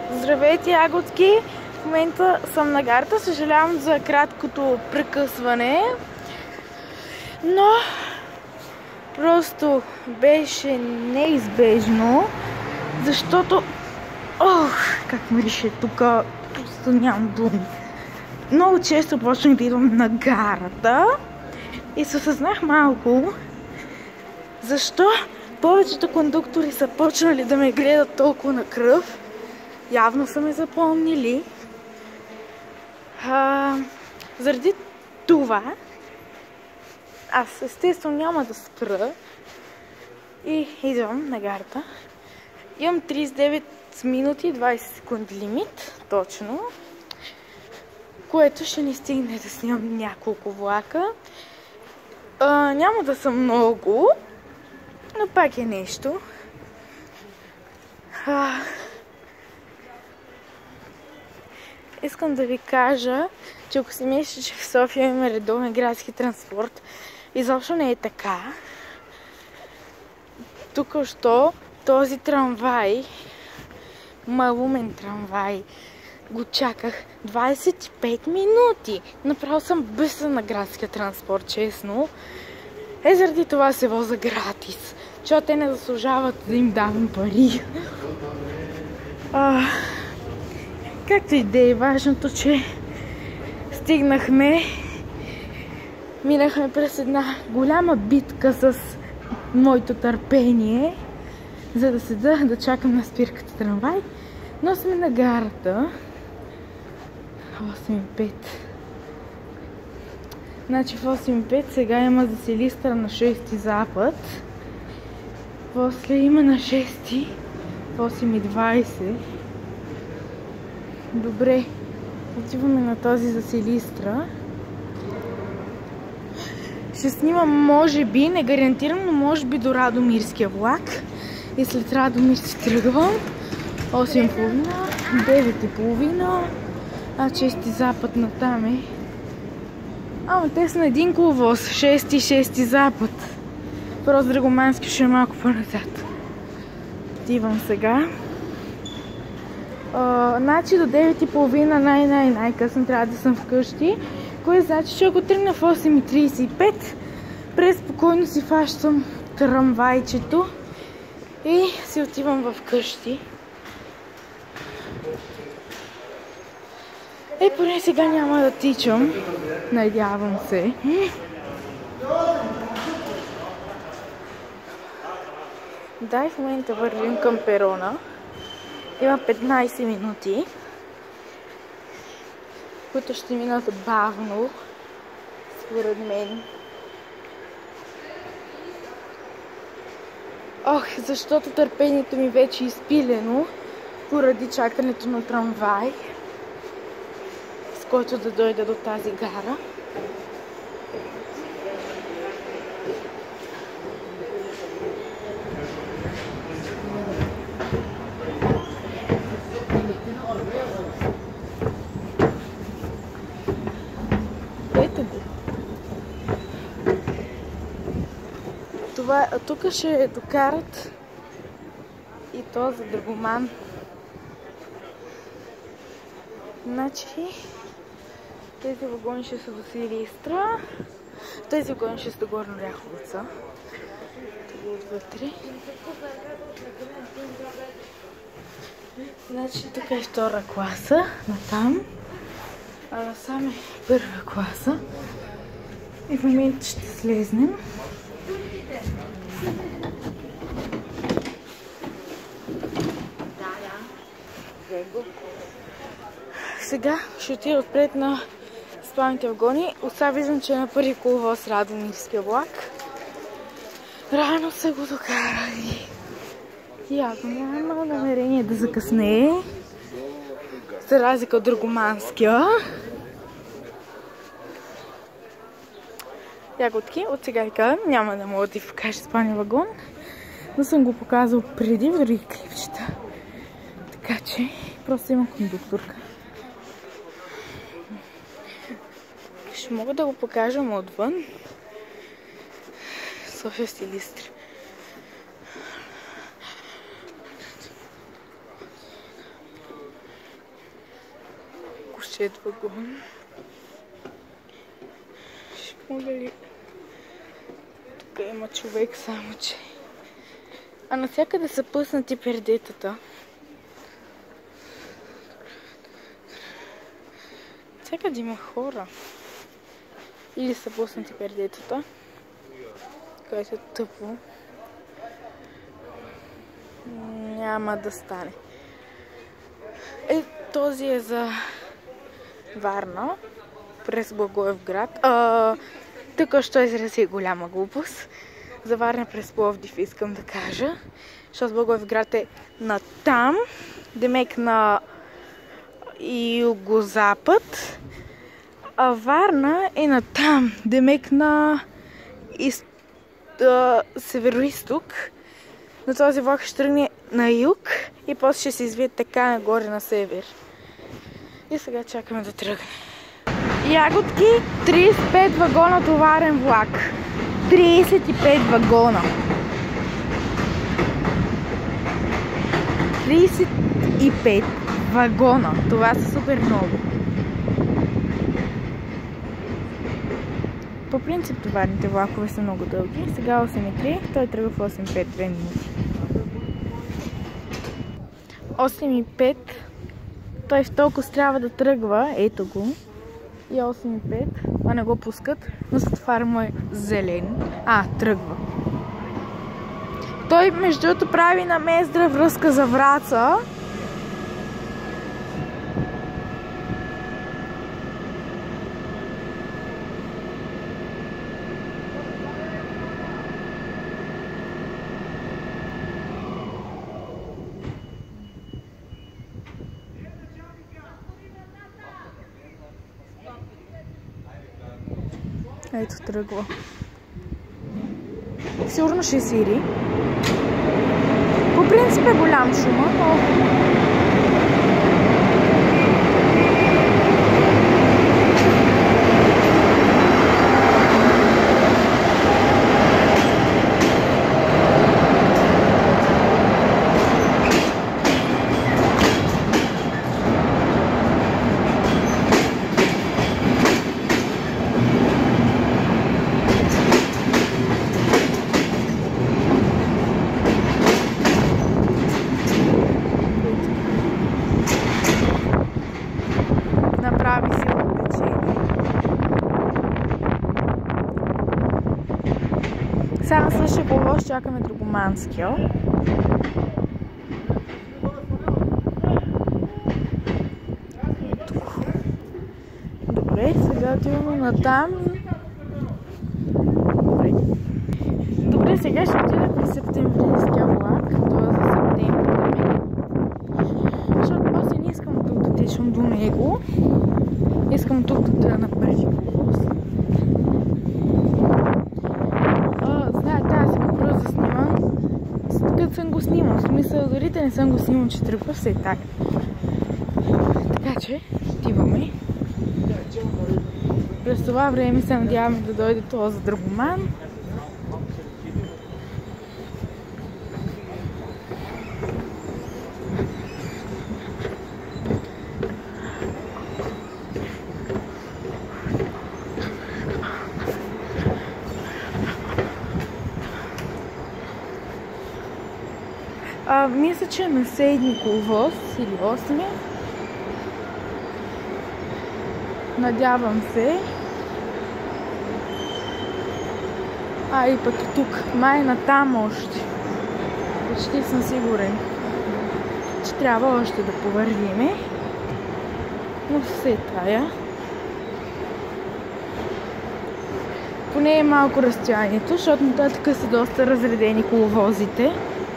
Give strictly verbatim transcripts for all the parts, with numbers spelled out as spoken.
Здравейте, ягодки! В момента съм на гарата. Съжалявам за краткото прекъсване. Но просто беше неизбежно, защото ох, как мирише тук, просто нямам думи. Много често почнах да идвам на гарата и се осъзнах малко защо повечето кондуктори са почнали да ме гледат толкова на кръв. Явно са ме запомнили. А, заради това аз естествено няма да спра и идвам на гарата. Имам тридесет и девет минути и двадесет секунди лимит, точно, което ще ни стигне да снимам няколко влака. А, няма да са много, но пак е нещо. А, искам да ви кажа, че ако си мислите, че в София има редовен градски транспорт, изобщо не е така. Току-що този трамвай, малумен трамвай, го чаках двадесет и пет минути. Направо съм бъсна на градския транспорт, честно. Е, заради това се воза гратис, защото те не заслужават да им давам пари. А, както и да е, важното, че стигнахме, минахме през една голяма битка с моето търпение, за да седа да чакам на спирката трамвай, но сме на гарата. осем и пет. Значи в осем и пет сега има за Силистра на шести запад. После има на шести в осем и двадесет. Добре, отиваме на този за Силистра. Ще снимам, може би, не гарантирам, но може би до Радомирския влак. И след Радомир си тръгвам. осем и половина, девет и половина, а шести запад натам е. Ама те са на един коловоз, шести и шести запад. Просто Драгомански ще е малко по-назад. Отивам сега. А, значи до девет и половина най-най-най-късно трябва да съм вкъщи. Кое значи, че ако тръгна в осем и тридесет и пет, преспокойно си фащам трамвайчето и си отивам в къщи. Е, поне сега няма да тичам. Надявам се. Да, в момента вървим към перона. Има петнадесет минути, които ще минат бавно, според мен. Ох, защото търпението ми вече е изпилено поради чакането на трамвай, с който да дойда до тази гара. Ето го. Това, тук ще докарат и то за Драгоман. Значи, тези вагони ще са до Силистра, тези вагони ще са до Горна Оряховица. Това отвътре. Значи, тук е втора класа, натам. А насам е първа класа. И в момента ще слезнем. Сега ще отида отпред на спалните вагони. Отса виждам, че е на първи коловоз Радомирския влак. Рано са го докарали. Явно няма намерение да закъснее. За разлика от Драгоманския. Ягодки, от сега и казвам, няма да мога да ви покажа спалния вагон, но съм го показал преди в други клипчета. Така че, просто имам кондукторка. Ще мога да го покажам отвън. София Силистра. чет вагон. Ще мога ли... Тук има човек, само че... А навсякъде са пуснати пердетата. Всякъде има хора. Или са пуснати пердетата, което е тъпо. Няма да стане. Е, този е за Варна, през Благоевград. А, тук що изрази голяма глупост. За Варна през Пловдив искам да кажа. Защото Благоевград е на там, демек на югозапад. А Варна е на там, демек на из... а, северо-исток. Но този влак ще тръгне на юг и после ще се извие така нагоре на север. И сега чакаме да тръгне. Ягодки, тридесет и пет вагона товарен влак. тридесет и пет вагона. тридесет и пет вагона. Това са супер много. По принцип товарните влакове са много дълги. Сега осем и три, той тръгва в осем и пет, две минути. осем и пет, той в толкова трябва да тръгва, ето го. И осем и пет, а не го пускат, но светофара му е зелен. А, тръгва. Той между другото прави на Мездра връзка за Враца. Ето тръгва. Сигурно ще сири. По принцип е голям шума, но... Сега на следващия коловоз чакаме Драгоманския. Ето. Добре, сега отиваме натам. Добре. Добре, сега ще отида при септемврийския влак. Това е за септември. Защото после не искам тук да течам до него. Искам тук да отида на първи коловоз. Като съм го снимал, в смисъл дори не съм го снимал, че тръгва все така. Така че, отиваме. През това време се надяваме да дойде това за Драгоман. А, мисля, че е на седми коловоз или осми. Надявам се. А, и пък и тук. Май натам още. Почти съм сигурен, че трябва още да повървиме. Но все тая. Поне е малко разстоянието, защото нататък са доста разредени коловозите.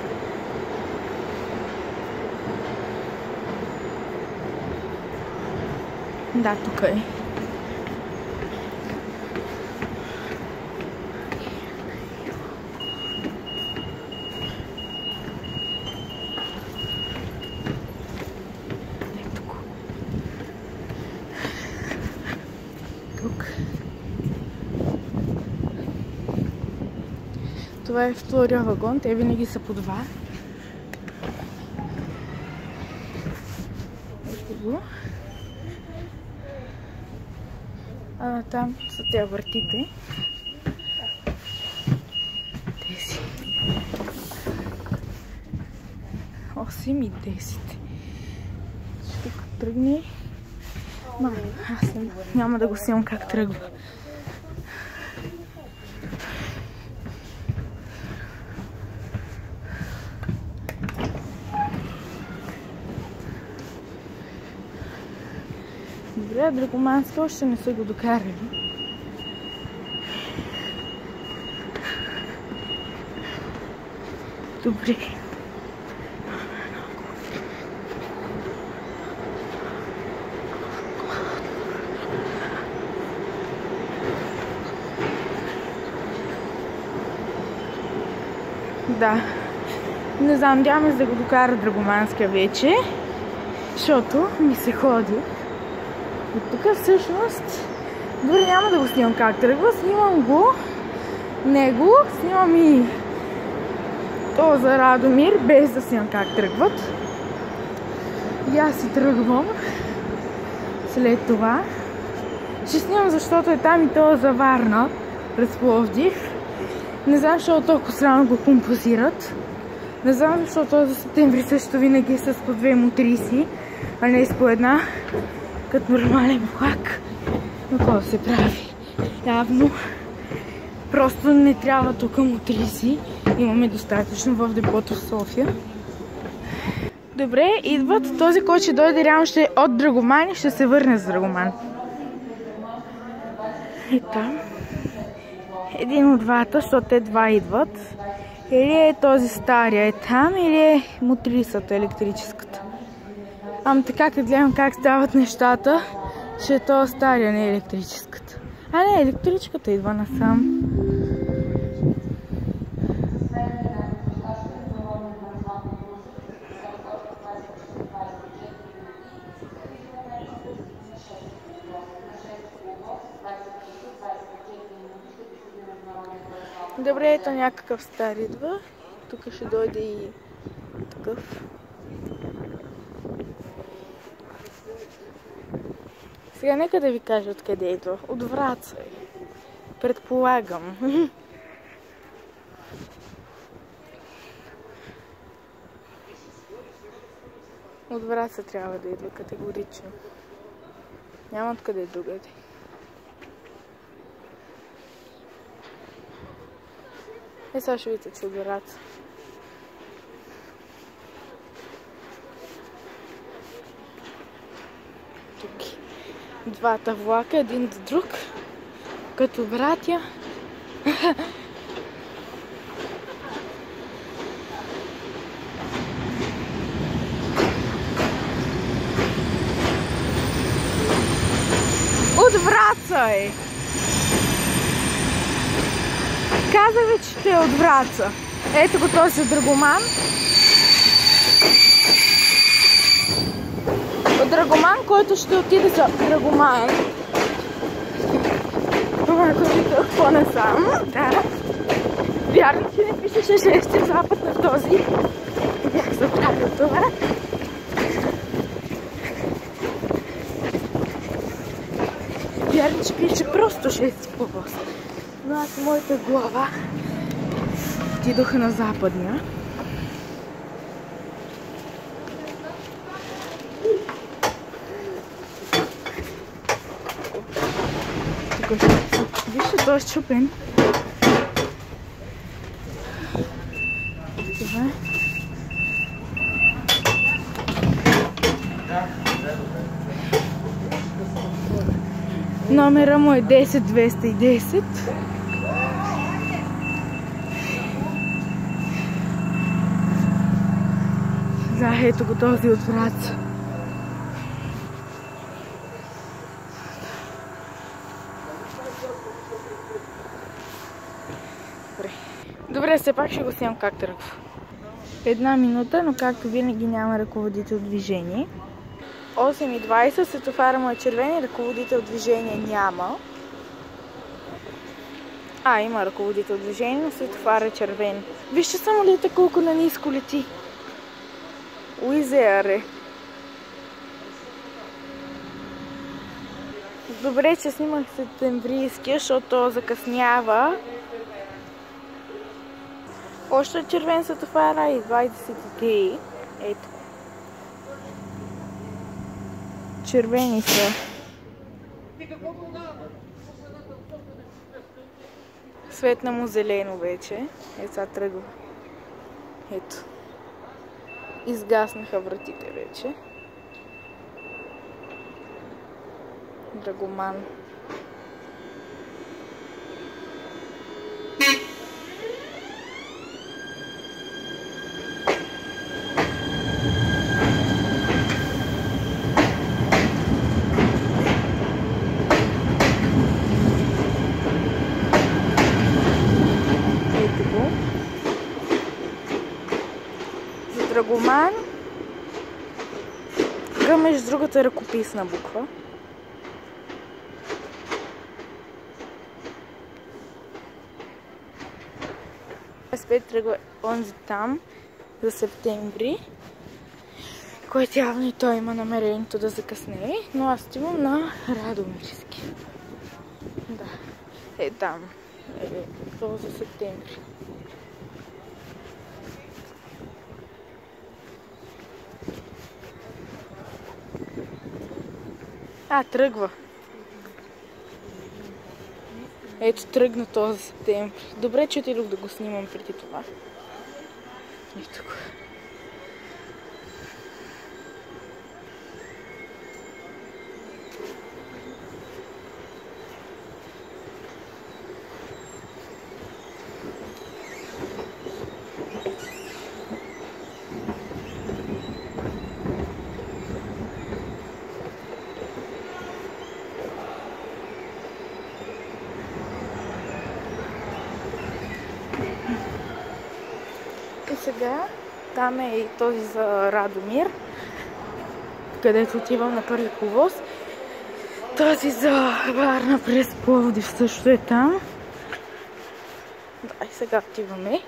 Да, тук е. Тук. Това е втория вагон, те винаги са по два. Ето го. А там са те въртите. Тези. осем и десет. Ще тук тръгне. Ма, аз няма да го снимам как тръгва. Добре, Драгомански още не са го докарали. Добре. Да. Не знам, надяваме се да го докара Драгоманския вече, защото ми се ходи. И тук всъщност, дори няма да го снимам как тръгва, снимам го, него, снимам и то за Радомир, без да снимам как тръгват. И аз си тръгвам след това. Ще снимам, защото е там и то за Варна, през Пловдив. Не знам, защо толкова срано го композират. Не знам, защо този септември също винаги е с по две мотриси, а не с по една, като нормален влак. Но какво се прави? Явно просто не трябва тук мотриси. Имаме достатъчно в депото в София. Добре, идват. Този, който ще дойде реално ще е от Драгоман и ще се върне с Драгоман. И там. Един от двата, защото те два идват. Или е този стария е там, или е мотрисата електрическата. Ам така, като гледам как стават нещата, ще е този стария, не електрическата. А не, електричката идва насам. Добре, ето някакъв стар идва. Тук ще дойде и такъв. Сега нека да ви кажа откъде идва. От Враца е. Предполагам. От Враца трябва да идва категорично. Няма откъде другаде. Е, сега ще видите, че от Враца. Тук двата влака, един до друг, като братя. От Враца е! Казах ви, че ще е от Враца. Ето го този Драгоман. От Драгоман, който ще отиде за Драгоман. Това е какво не сам. Да. Вярно, че не пише, че ще е запад на този. Бях забравил това. Вярно, че пише просто шести повоз. Но аз в моята глава отидоха на западния. Вижте, той е счупен. Това. Номера му е десет двеста и десет. Да, ето го този от Враца. Добре. Добре, все пак ще го снимам как тръгва. Една минута, но както винаги няма ръководител движение. осем и двайсет, светофара му е червен, ръководител движение няма. А, има ръководител движение, но светофара е червен. Вижте самолета колко на ниско лети. Уизеаре. Добре, че снимах септемврийския, защото закъснява. Още е червен светофара и двайсет и три. Ето. Червени са. Светна му зелено вече. Ето сега тръгва. Ето. Изгаснаха вратите вече. Драгоман. Ето го. За Драгоман Г между другата ръкописна буква. Спет тръгва онзи там за септември, който явно и той има намерението да закъснее, но аз отивам на Радомирски. Да, е там. Е, това за септември. А, тръгва. Ето, тръгна този септември. Добре, че отидох да го снимам преди това. Ето го. И сега там е и този за Радомир, където отивам на първи коловоз. Този за Варна през Пловдив също е там. Да, и сега отиваме.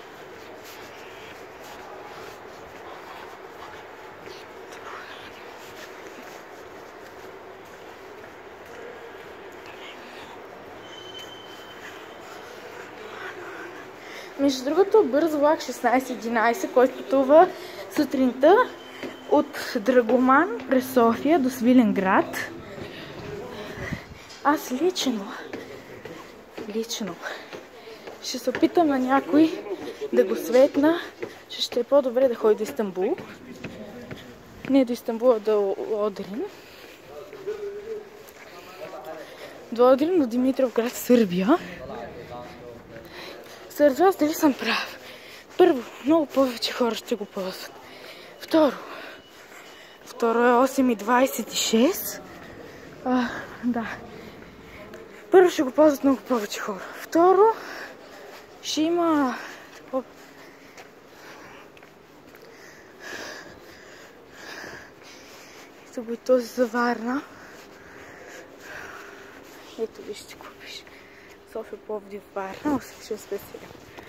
Между другото, бърз влак шестнайсет единайсет, който пътува сутринта от Драгоман през София до Свиленград. Аз лично, лично ще се опитам на някой да го светна, че ще е по-добре да ходи до Истанбул. Не до Истанбул, а до Одрин. До Одрин, до Димитровград, Сърбия. Съред вас дали съм прав? Първо, много повече хора ще го ползват. Второ, второ е осем и двайсет и шест. А, да. Първо ще го ползват много повече хора. Второ, ще има... Ето го и този за Варна. Ето ви ще купиш. София, Пловдив, Варна, ще успе сега.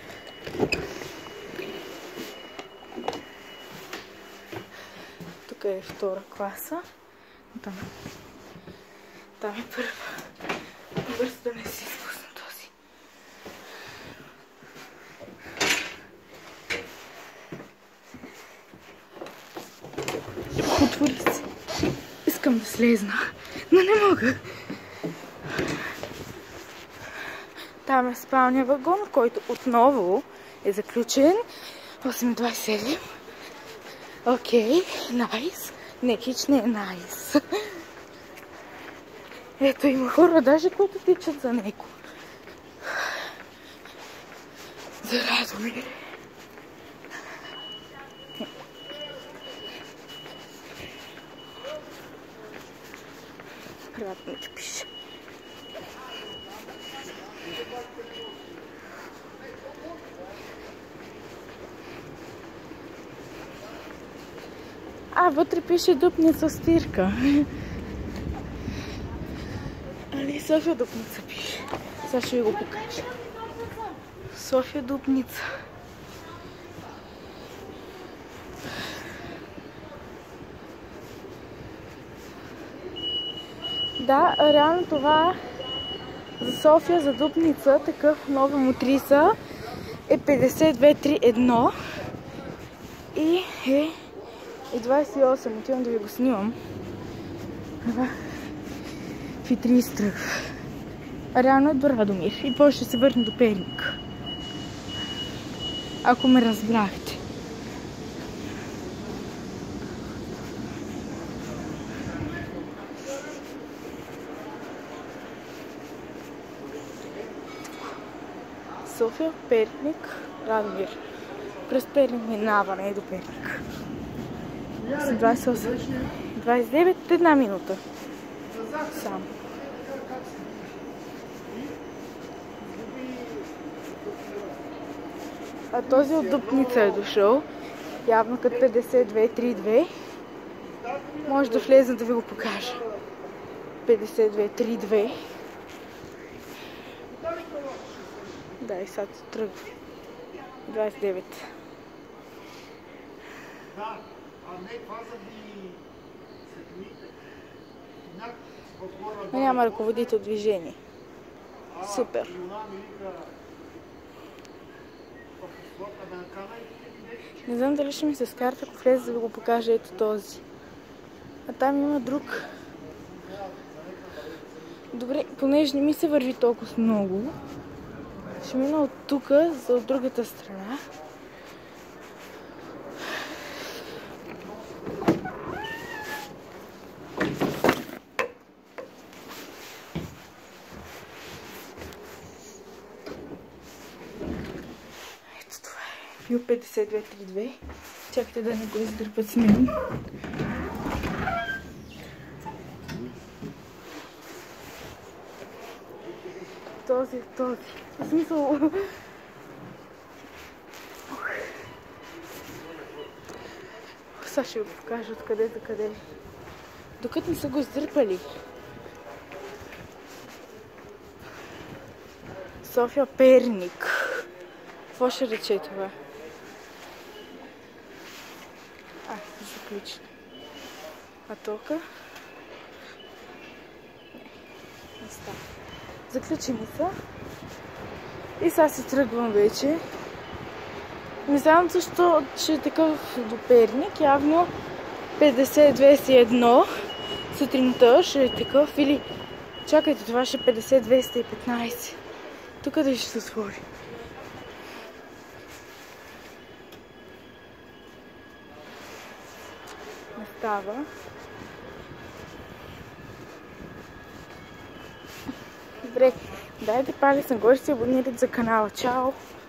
Тук е втора класа. Там, там е първа. Бързо да не си изпусна този. Отвори се. Искам да слезна, но не мога. Там е спалния вагон, който отново е заключен. осем двайсет и седем. Окей, найс. Не, хич не е найс. Ето има хора, даже които тичат за него. За Радомир. Радомир пише. А, вътре пише Дупница спирка. А не, София Дупница пише. Сега ще ви го покажа. София Дупница. Да, реално това за София, за Дупница, такъв нова мотриса е петдесет две три едно и е, е двадесет и осем. Отивам да ви го снимам. Това Фитри изтръгва. Реално е до Радомир и после ще се върне до Перник. Ако ме разбрахте. София, Перник, Радомир. През Перник минава, не е до Перник. двадесет и осем, двадесет и девет, една минута. Само. А този от Дупница е дошъл. Явно като петдесет две три две. Може да влезна да ви го покажа. петдесет две три две. Да, и сега тръгва. двадесет и девет. Няма ръководител движение. Супер. Не знам дали ще ми се скарта, ако влезе да ви го покажа. Ето този. А там има друг. Добре, понеже не ми се върви толкова много, ще мина от тук за от другата страна. Ето това е. Бил петдесет две три две. Чакайте да не го издърпат с мен. Този, този. В смисъл... Сега ще ви покажа откъде за къде. Докато не са го издърпали. София, Перник. Какво ще рече това? А, заключено. А тока? Не, не става. Заключени са. И сега се тръгвам вече. Не знам защо, че е такъв до Перник. Явно петдесет двеста и едно сутринта ще е такъв. Или чакайте, това ще е петдесет двеста и петнайсет. Тук да ще се отвори. Не става. Добре, дайте палец нагоре, се абонирайте за канала. Чао!